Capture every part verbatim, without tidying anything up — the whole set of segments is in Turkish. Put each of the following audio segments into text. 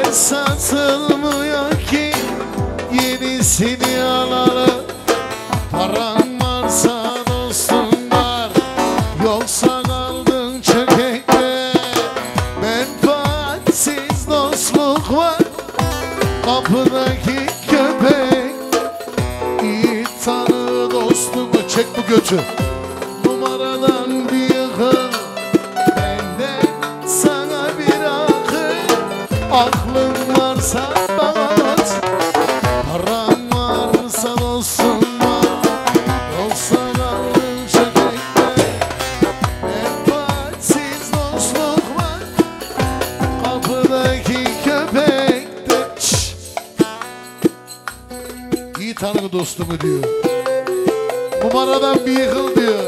satılmıyor ki yenisini alalım. Paran varsa dostum var, yoksa kaldın çökekte. Menfaatsiz dostluk var, kapıdaki köpek. İyi tanı dostumu, çek bu götü. Numaradan bir yıkıl, benden sana bir akıl. Aklın varsa bak, paran varsa dostum var, yoksa kaldın çökekte. Menfaatsiz dostluk var, kapıdaki köpekte. Şşş. İyi tanı dostumu diyor. Numaradan bir yıkıl diyor.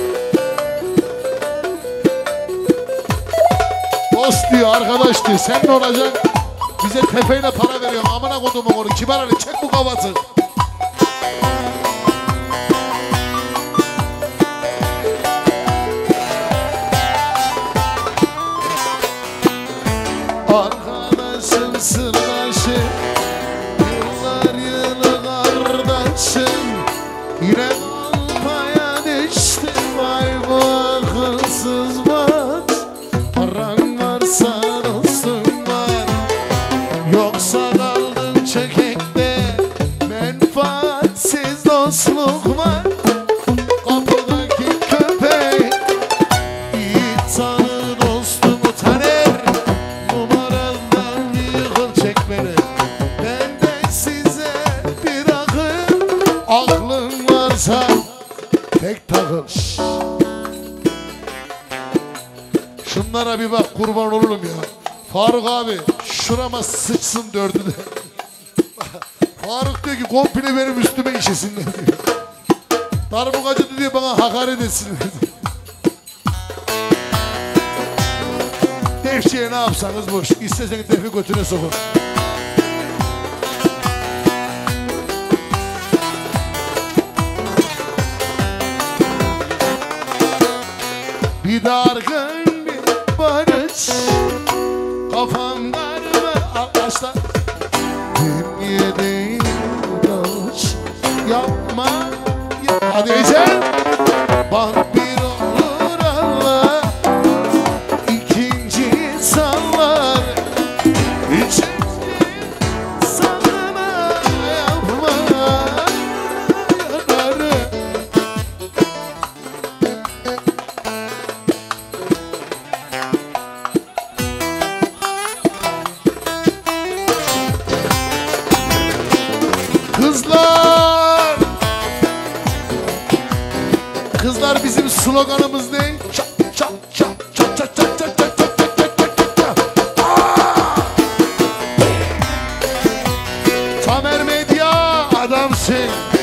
Dost diyor, arkadaş diyor. Sen ne olacaksın? Bize tefeyle para veriyorsun. Amına kodumun onu. Kibar Ali, çek bu kafası. Arkadaşım sırdaşım, yıllar yılı kardeşim. Yine almaya düştüm, vay bu akılsız bat. Paran varsa dostum var, yoksa kaldın çökekte. Menfaatsiz dostluk var, kapıdaki köpek. İyi tanı dostumu taner, numaradan yıkıl, çek beni. Benden size bir akıl, aklın varsa tek takıl. Şşş. Şunlara bir bak, kurban olurum ya. Faruk abi şurama sıçsın dördü de. Faruk diyor ki komple benim üstüme işesinler diyor. Darbukacı diyor bana hakaret etsinler diyor. Defçiye ne yapsanız boş. İsteseniz defi götüne sokun. Bir dargın bir barış, kafam darbe arkadaşlar. Bir yediğim dalış, yapma ya. Hadi Ece. Bak bir olur Allah, ikinci sallar, üçüncü sallama, yapma yanarım. Kızlar, kızlar bizim sloganımız ne? Çap çap çap çap çap çap çap çap çap çap çap çap çap. Tamer Medya adamsın.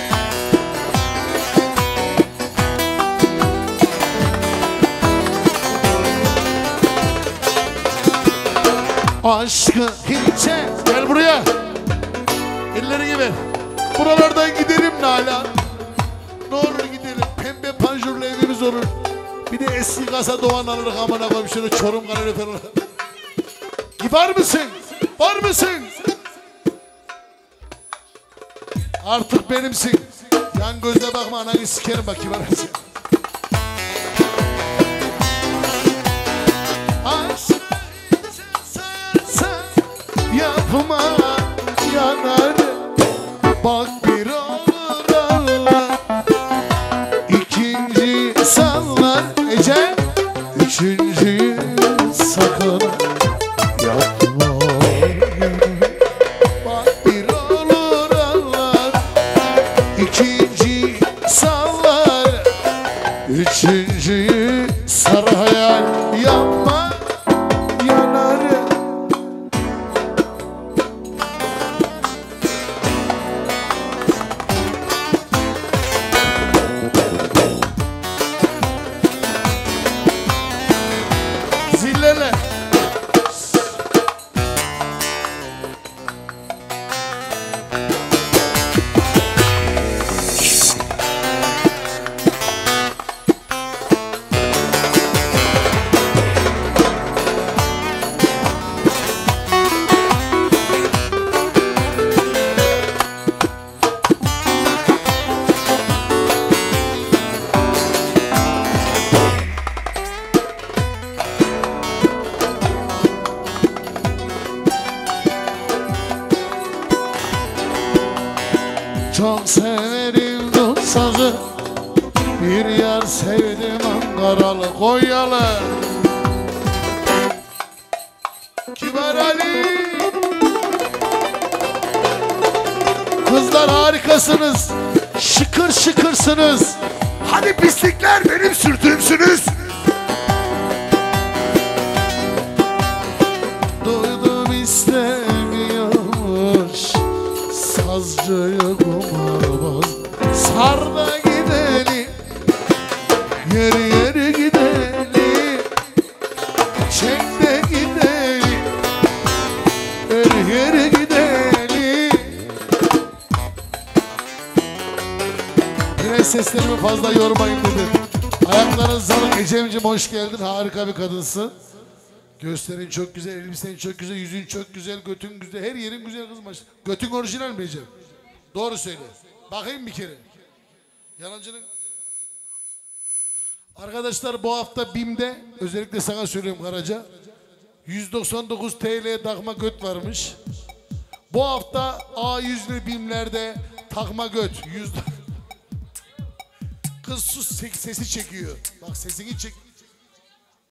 Aşkı hiçe gel buraya. Ellerini ver. Buralardan gidelim Nalan. Ne olur gidelim. Pembe panjurlu evimiz olur. Bir de eski kasa Doğan alırız amına koyayım, şöyle Çorum kalorifer olur. Var mısın? Var mısın? Artık benimsin. Yan gözle bakma, ananı sikerim bak, kibar mısın? Yapma yanar, bak bir olur Allah, ikinci sallar Ece, üçüncü sakın yapma. Bak bir olur Allah, ikinci sallar, üçüncü sarı hayal yapma yanar. Zillele. Bir yar sevdim Ankaralı Konyalı. Kibar Ali. Kızlar harikasınız. Şıkır şıkırsınız. Hadi pislikler benim sürtüğümsünüz. Duydum istemiyormuş sazcıyı kumarbaz. Sar da gidelim, yeri yeri gidelim, çek de gidelim, yeri yeri gidelim. Prenseslerimi fazla yormayın dedim. Ayakların sağlık. Ecemciğim hoş geldin, harika bir kadınsın. Göğüslerin çok güzel, elbisenin çok güzel, yüzün çok güzel, götün güzel, her yerin güzel kız maşallah. Götün orijinal mi Ecem? Doğru söyle. Bakayım bir kere. Yalancının. Arkadaşlar bu hafta BİM'de, özellikle sana söylüyorum Karaca, yüz doksan dokuz TL takma göt varmış. Bu hafta A yüzlü BİM'lerde takma göt. yüz... Kız sus, sesi çekiyor. Bak sesini çek.